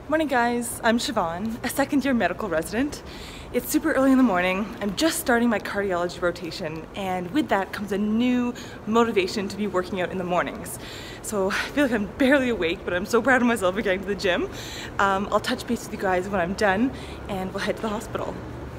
Morning guys, I'm Siobhan, a second-year medical resident. It's super early in the morning. I'm just starting my cardiology rotation, and with that comes a new motivation to be working out in the mornings. So I feel like I'm barely awake, but I'm so proud of myself for getting to the gym. I'll touch base with you guys when I'm done, and we'll head to the hospital.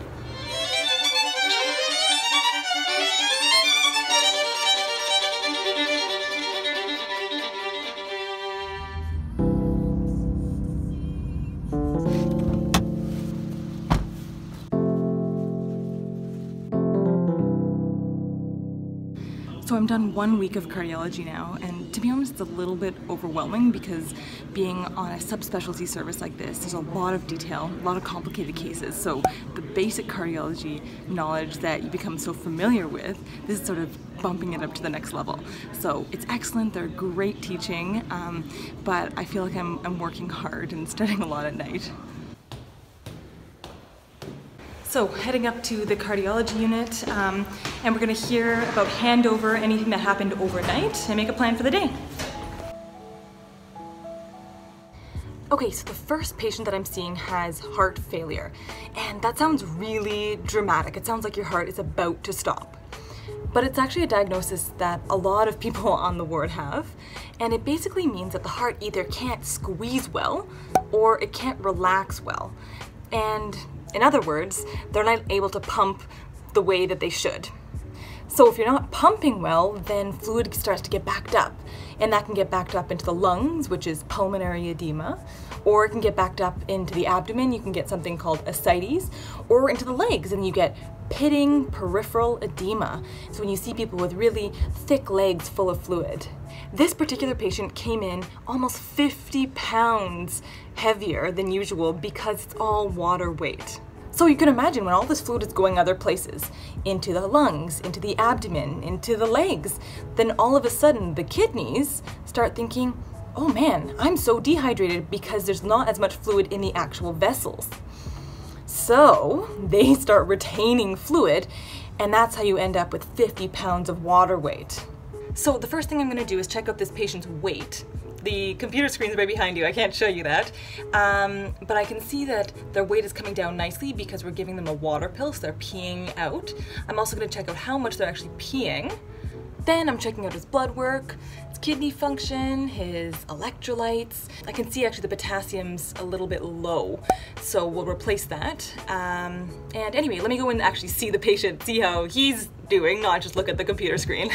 So I'm done 1 week of cardiology now, and to be honest, it's a little bit overwhelming because being on a subspecialty service like this, there's a lot of detail, a lot of complicated cases. So the basic cardiology knowledge that you become so familiar with, this is sort of bumping it up to the next level. So it's excellent, they're great teaching, but I feel like I'm working hard and studying a lot at night. So heading up to the cardiology unit, and we're going to hear about handover, anything that happened overnight, and make a plan for the day. Okay, so the first patient that I'm seeing has heart failure, and that sounds really dramatic. It sounds like your heart is about to stop. But it's actually a diagnosis that a lot of people on the ward have, and it basically means that the heart either can't squeeze well or it can't relax well. And in other words, they're not able to pump the way that they should. So if you're not pumping well, then fluid starts to get backed up, and that can get backed up into the lungs, which is pulmonary edema, or it can get backed up into the abdomen. You can get something called ascites, or into the legs, and you get pitting peripheral edema. So when you see people with really thick legs full of fluid. This particular patient came in almost 50 pounds heavier than usual because it's all water weight. So you can imagine when all this fluid is going other places, into the lungs, into the abdomen, into the legs, then all of a sudden the kidneys start thinking, oh man, I'm so dehydrated because there's not as much fluid in the actual vessels. So they start retaining fluid, and that's how you end up with 50 pounds of water weight. So the first thing I'm going to do is check out this patient's weight. The computer screen is right behind you, I can't show you that, but I can see that their weight is coming down nicely because we're giving them a water pill, so they're peeing out. I'm also going to check out how much they're actually peeing. Then I'm checking out his blood work, his kidney function, his electrolytes. I can see actually the potassium's a little bit low, so we'll replace that. And anyway, let me go in and actually see the patient, see how he's doing, not just look at the computer screen.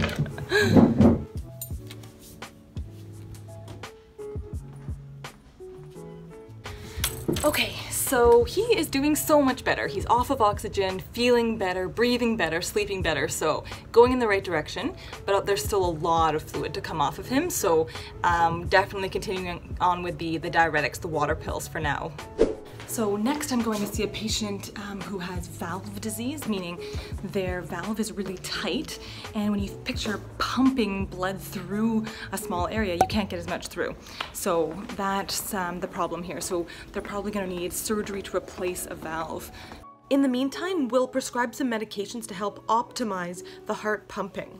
Okay, so he is doing so much better. He's off of oxygen, feeling better, breathing better, sleeping better, so going in the right direction, but there's still a lot of fluid to come off of him, so definitely continuing on with the diuretics, the water pills for now. So next I'm going to see a patient who has valve disease, meaning their valve is really tight, and when you picture pumping blood through a small area, you can't get as much through. So that's the problem here. So they're probably going to need surgery to replace a valve. In the meantime, we'll prescribe some medications to help optimize the heart pumping.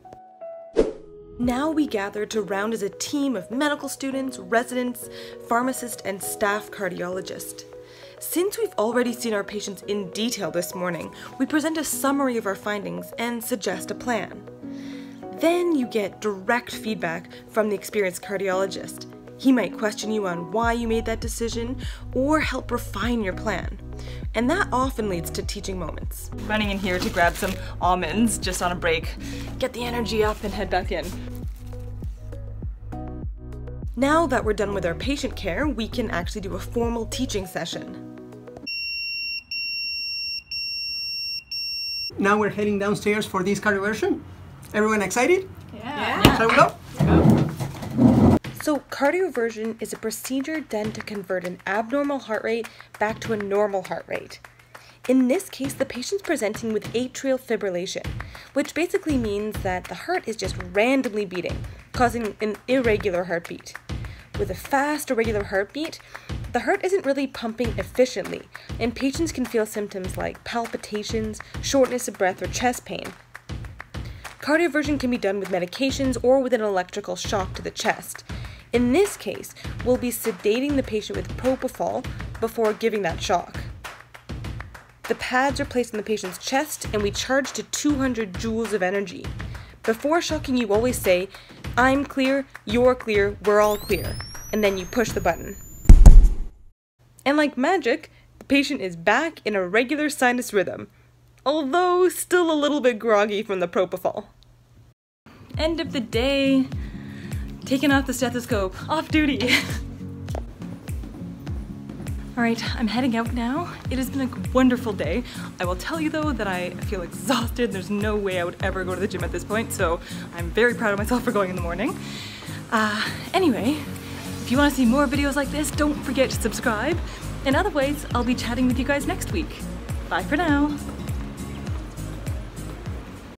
Now we gather to round as a team of medical students, residents, pharmacists, and staff cardiologists. Since we've already seen our patients in detail this morning, we present a summary of our findings and suggest a plan. Then you get direct feedback from the experienced cardiologist. He might question you on why you made that decision or help refine your plan. And that often leads to teaching moments. Running in here to grab some almonds just on a break, get the energy up and head back in. Now that we're done with our patient care, we can actually do a formal teaching session. Now we're heading downstairs for this cardioversion. Everyone excited? Yeah. Shall we go? So cardioversion is a procedure done to convert an abnormal heart rate back to a normal heart rate. In this case, the patient's presenting with atrial fibrillation, which basically means that the heart is just randomly beating, causing an irregular heartbeat. With a fast, irregular heartbeat, the heart isn't really pumping efficiently, and patients can feel symptoms like palpitations, shortness of breath, or chest pain. Cardioversion can be done with medications or with an electrical shock to the chest. In this case, we'll be sedating the patient with propofol before giving that shock. The pads are placed on the patient's chest and we charge to 200 joules of energy. Before shocking, you always say, "I'm clear, you're clear, we're all clear," and then you push the button. And like magic, the patient is back in a regular sinus rhythm, although still a little bit groggy from the propofol. End of the day. Taking off the stethoscope. Off duty. Alright, I'm heading out now. It has been a wonderful day. I will tell you though that I feel exhausted. There's no way I would ever go to the gym at this point, so I'm very proud of myself for going in the morning. Anyway, if you want to see more videos like this, don't forget to subscribe. And otherwise, I'll be chatting with you guys next week. Bye for now.